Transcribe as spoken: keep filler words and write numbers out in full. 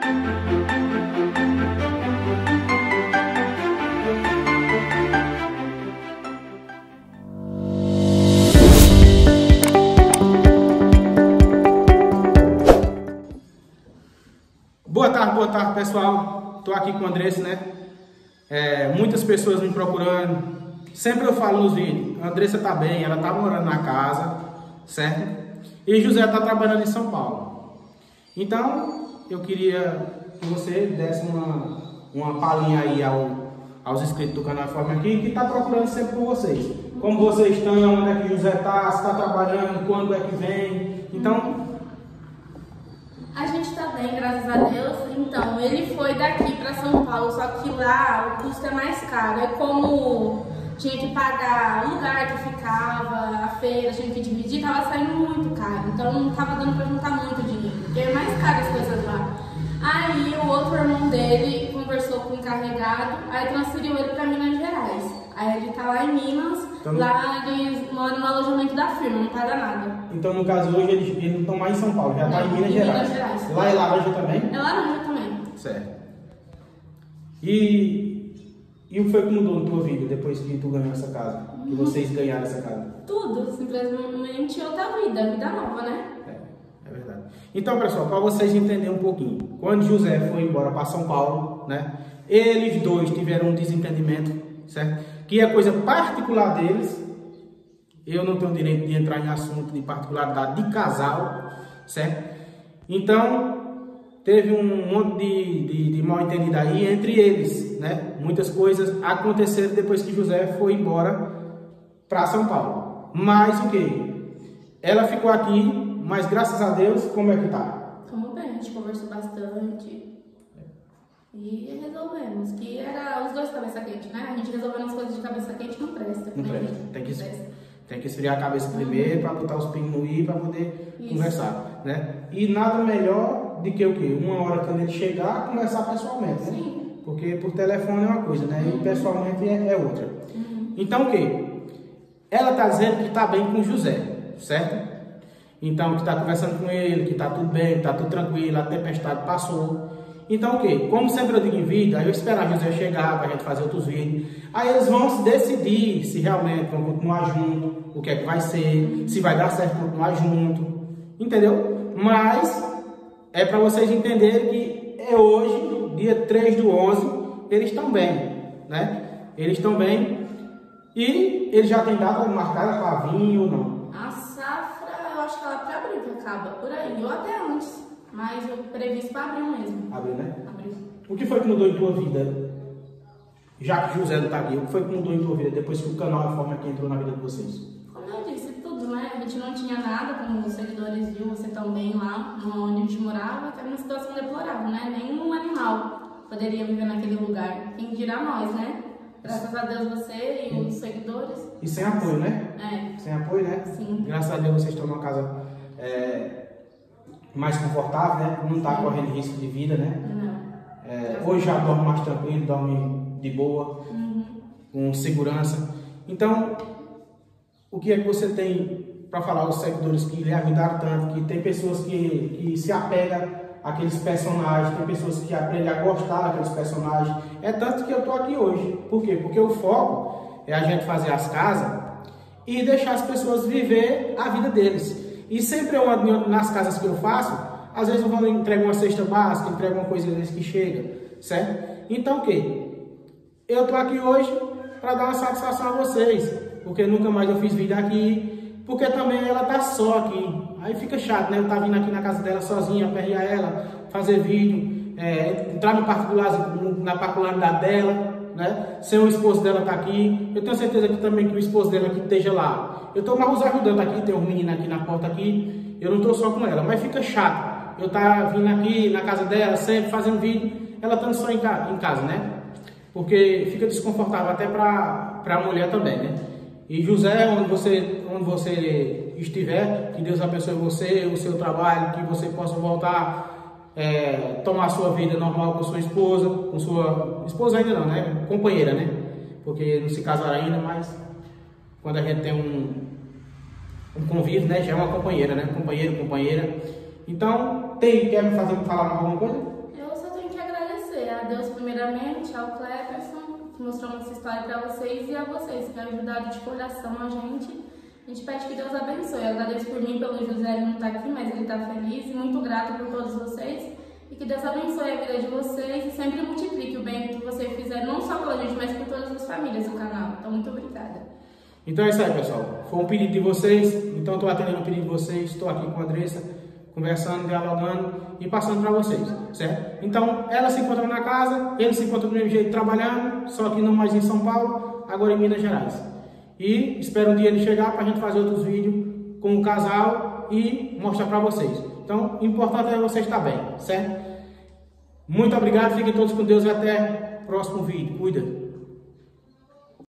Boa tarde, boa tarde, pessoal. Estou aqui com o Andressa, né? É, muitas pessoas me procurando. Sempre eu falo nos vídeos, a Andressa tá bem, ela tá morando na casa, certo? E José tá trabalhando em São Paulo. Então, eu queria que você desse uma, uma palhinha aí ao, aos inscritos do canal Forma aqui, que tá procurando sempre por vocês. Como vocês estão, onde é que José tá, se tá trabalhando, quando é que vem. Então... A gente tá bem, graças a Deus. Então, ele foi daqui pra São Paulo, só que lá o custo é mais caro. É como tinha que pagar o lugar que ficava, a feira, tinha que dividir, tava saindo muito caro. Então não tava dando pra juntar muito dinheiro, porque é mais caro as coisas lá. Aí o outro irmão dele conversou com o encarregado, aí transferiu ele pra Minas Gerais. Aí ele tá lá em Minas, então, lá ele mora no alojamento da firma, não paga nada. Então, no caso, hoje eles, eles não estão mais em São Paulo, já está em Minas em Gerais. Minas Gerais. Lá é laranja também? É laranja também. Certo. E, e o que foi que mudou na tua vida depois que tu ganhou essa casa? Uhum. Que vocês ganharam essa casa? Tudo, simplesmente outra vida, vida nova, né? É, é verdade. Então, pessoal, para vocês entenderem um pouquinho, quando José foi embora para São Paulo, né? Eles dois tiveram um desentendimento, certo? Que é coisa particular deles. Eu não tenho direito de entrar em assunto de particularidade de casal, certo? Então, teve um monte de, de, de mal entendido aí entre eles, né? Muitas coisas aconteceram depois que José foi embora para São Paulo. Mas o que? Ela ficou aqui, mas graças a Deus, como é que tá? Como bem, a gente conversou bastante. E resolvemos, que era os dois cabeça quente, né? A gente resolvendo as coisas de cabeça quente não presta. Não né? presta. Tem que, presta. tem que esfriar a cabeça primeiro, uhum, para botar os pingos no i para poder Isso. conversar, né? E nada melhor do que o quê? Uma hora quando ele chegar, conversar pessoalmente, né? Sim. Porque por telefone é uma coisa, né? Uhum. E pessoalmente é, é outra. Uhum. Então o quê? Ela tá dizendo que tá bem com o José, certo? Então que tá conversando com ele, que tá tudo bem, que tá tudo tranquilo, a tempestade passou. Então o que? Como sempre eu digo em vídeo, aí eu esperar José chegar para a gente fazer outros vídeos. Aí eles vão se decidir se realmente vão continuar junto, o que é que vai ser, se vai dar certo continuar junto, entendeu? Mas é para vocês entenderem que é hoje, dia três do onze, eles estão bem, né? Eles estão bem e eles já têm data marcada para vir ou não? A safra, eu acho que ela para abril que acaba, por aí, ou até antes. Mas eu previsto para abril mesmo. Abril, né? Abril. O que foi que mudou em tua vida? Já que José não está aqui, o que foi que mudou em tua vida depois que o canal A Forma Aqui entrou na vida de vocês? Como eu disse, tudo, né? A gente não tinha nada, como os seguidores viu, você também lá, onde a gente morava, que era uma situação deplorável, né? Nenhum animal poderia viver naquele lugar. Quem dirá nós, né? Graças a Deus você e os seguidores. E sem apoio, né? É. Sem apoio, né? Sim. Graças a Deus vocês estão numa casa... É... mais confortável, né? Não está correndo risco de vida, né? Não. É, hoje já dorme mais tranquilo, dorme de boa, uhum, com segurança. Então, o que é que você tem para falar aos seguidores que lhe ajudaram tanto? Que tem pessoas que, que se apegam àqueles personagens, tem pessoas que aprendem a gostar daqueles personagens. É tanto que eu estou aqui hoje. Por quê? Porque o foco é a gente fazer as casas e deixar as pessoas viver a vida deles. E sempre eu ando nas casas que eu faço, às vezes eu vou entregar uma cesta básica, entrego uma coisa às vezes que chega, certo? Então o que? Eu tô aqui hoje para dar uma satisfação a vocês, porque nunca mais eu fiz vídeo aqui, porque também ela tá só aqui. Aí fica chato, né? Eu tá vindo aqui na casa dela sozinha, aperrear ela, fazer vídeo, é, entrar no particular, na particularidade dela, né? Sem o esposo dela tá aqui. Eu tenho certeza que também que o esposo dela aqui esteja lá. Eu estou mais os ajudando aqui, tem um menino aqui na porta aqui, eu não estou só com ela, mas fica chato. Eu tá vindo aqui na casa dela, sempre fazendo vídeo, ela estando só em, ca em casa, né? Porque fica desconfortável até para a mulher também, né? E José, onde você, onde você estiver, que Deus abençoe você, o seu trabalho, que você possa voltar, é, tomar a sua vida normal com sua esposa, com sua... esposa ainda não, né? Companheira, né? Porque não se casaram ainda, mas... quando a gente tem um, um convívio, né? Já é uma companheira, né? Companheiro, companheira. Então, tem, quer me fazer falar mais alguma coisa? Eu só a Deus primeiramente, ao Cleberson, que mostrou essa história para vocês, e a vocês que ajudaram de coração a gente. A gente pede que Deus abençoe. Eu agradeço por mim, pelo José, ele não está aqui, mas ele está feliz e muito grato por todos vocês. E que Deus abençoe a vida de vocês e sempre multiplique o bem que vocês fizeram, não só pela gente, mas por todas as famílias do canal. Então, muito obrigada. Então é isso aí, pessoal. Foi um pedido de vocês, então estou atendendo o pedido de vocês, estou aqui com a Andressa, conversando, dialogando e passando para vocês, certo? Então, ela se encontra na casa, ele se encontra do mesmo jeito trabalhando, só que não mais em São Paulo, agora em Minas Gerais. E espero um dia ele chegar para a gente fazer outros vídeos com o casal e mostrar para vocês. Então, o importante é você estar bem, certo? Muito obrigado, fiquem todos com Deus e até o próximo vídeo. Cuida!